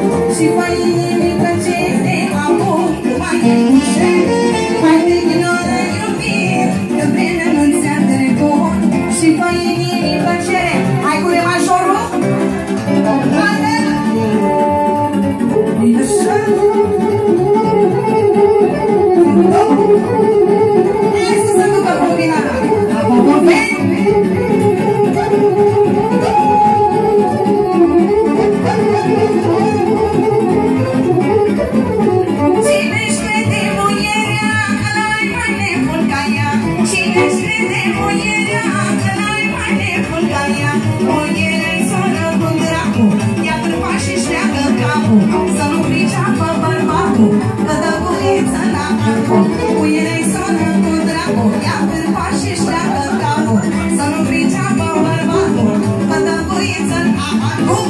Și fă inimică ce este acum, mai e ușe. Hai de ghinoră iubit, că vreme nu ți-a trecut. Și fă inimică ce, hai cu re majorul. Bate! Bine așa. Hai să se ducă bobina. Bobe! Cine-și crede muierea că n-ai mai nebun ca ea? Cine-și crede muierea că n-ai mai nebun ca ea? Muierea-i soră cu dracu, ia cârpa și-și leagă capul, să nu priceapă bărbatul, că dă guriță la capul. Muierea-i soră cu dracu, ia cârpa și-și leagă capul, să nu priceapă bărbatul, că dă guriță la capul.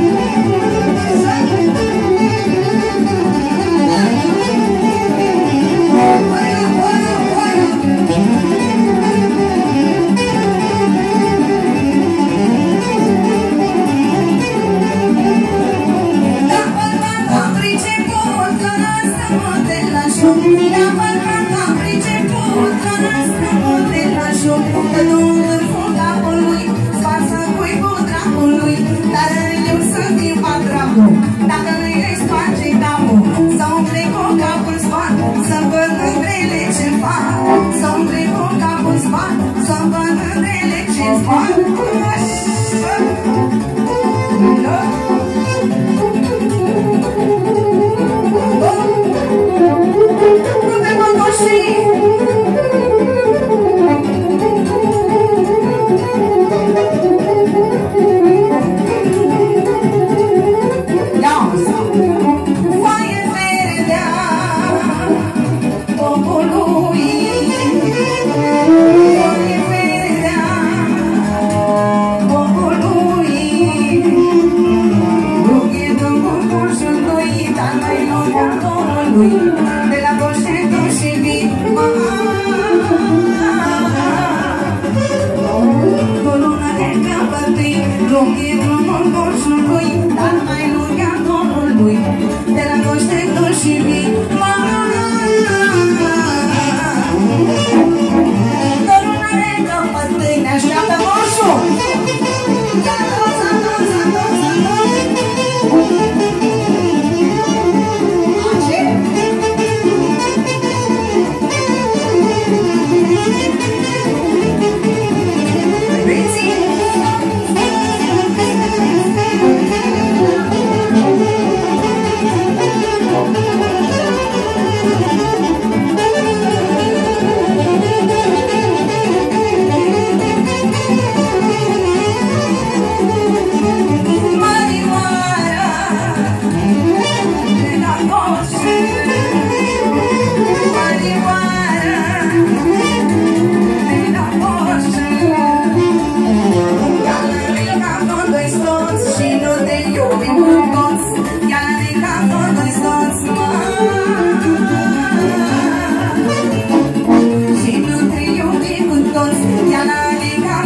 Dacă nu-i le sparge capul, să umple cu capul spart, să văd mândrele ce fac. Să umple cu capul spart, să văd mândrele ce fac. Nu te mă doși! De la boșetul și vitma cu luna de căpătâi, rochie drumul boșului, dar mai lungea dorul lui. De la boșetul și vitma cu luna de căpătâi, ne așteaptă boșul.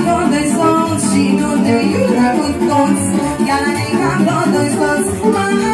Dois,